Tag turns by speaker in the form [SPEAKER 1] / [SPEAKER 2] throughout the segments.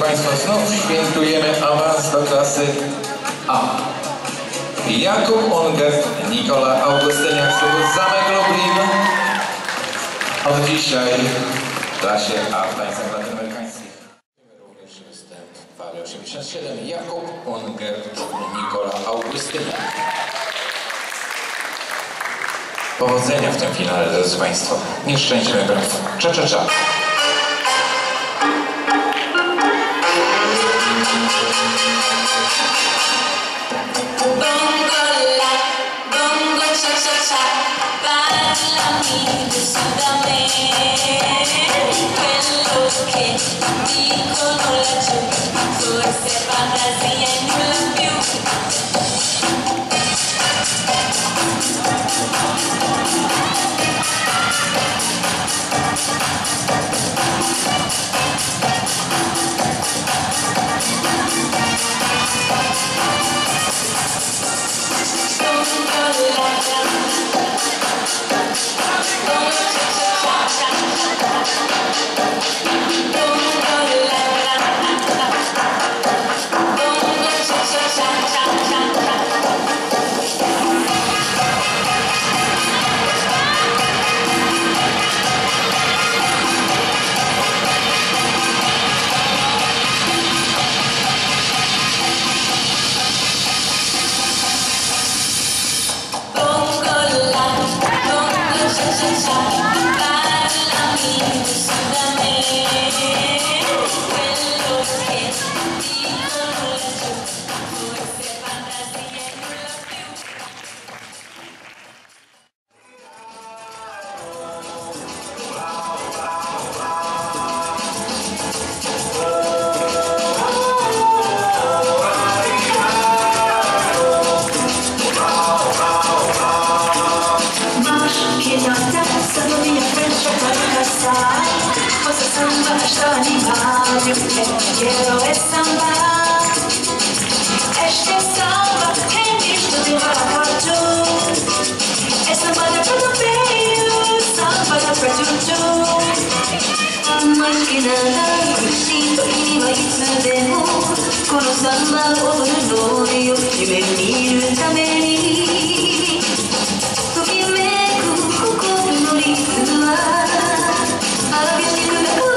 [SPEAKER 1] Państwa, znów świętujemy awans do klasy A. Jakub Ungert, Nikola Augustyniak, Zamek Lublin. Od dzisiaj w klasie A w tańcach latynoamerykańskich. Również występ w pary 87. Jakub Ungert, Nikola Augustyniak. Powodzenia w tym finale, drodzy Państwo. Nieszczęśliwy braw. Cza, cza, cza.
[SPEAKER 2] Parlami, decídame, quello che dicono laggiù, forse fantasia e nulla più.
[SPEAKER 3] Quiero es samba, este samba tem visto de rapacho. É samba da pra peito, samba da pra chuchu. Mais que nada, curtindo e vai demo. Com o samba o noio e me miro também. Tu que me cuco no ritua, a vida que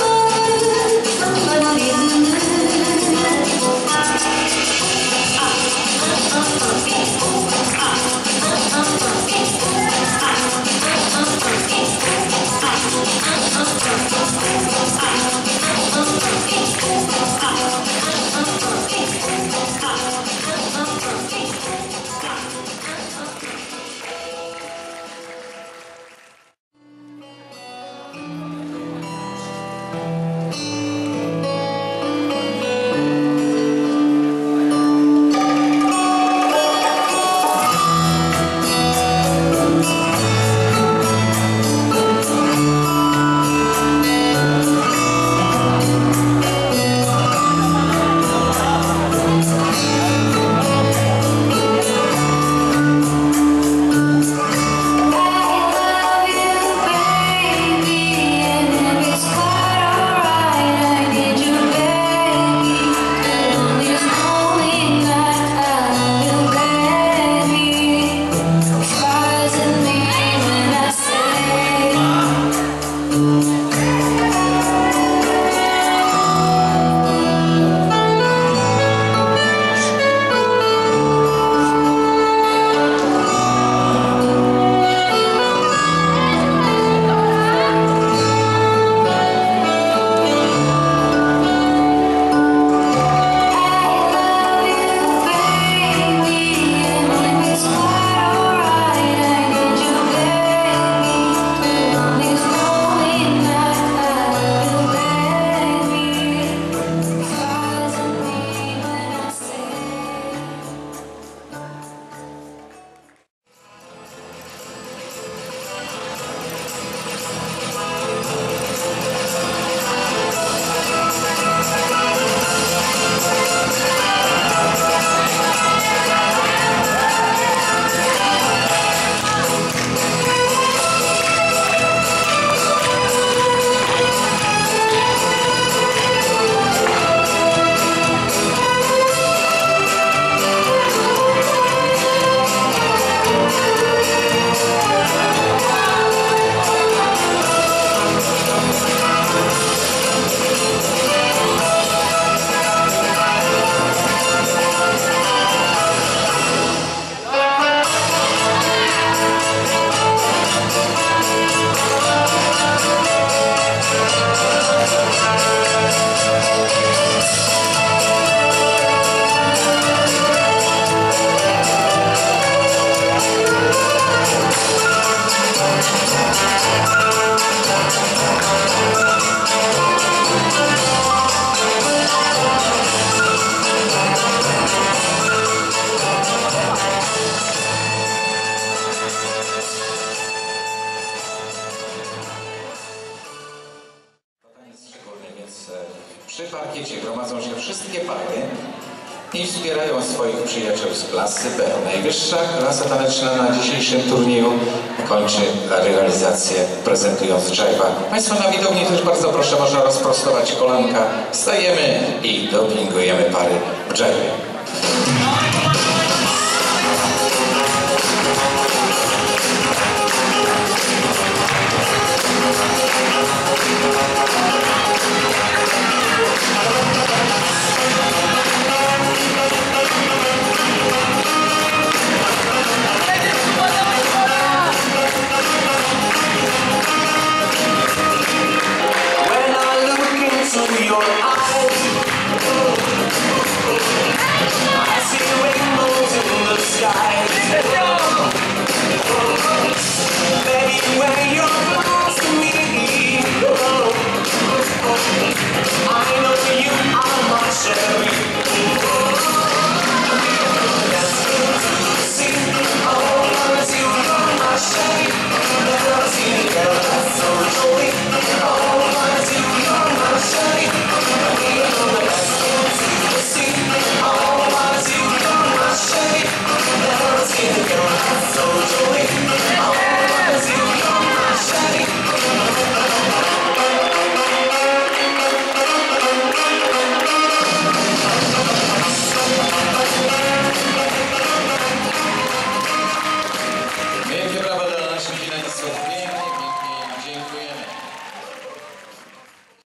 [SPEAKER 1] Wszystkie pary i wspierają swoich przyjaciół z klasy B. Najwyższa klasa taneczna na dzisiejszym turnieju kończy rywalizację, prezentując dżajwa. Państwa na widowni też bardzo proszę, można rozprostować kolanka. Stajemy i dopingujemy pary w dżajwie.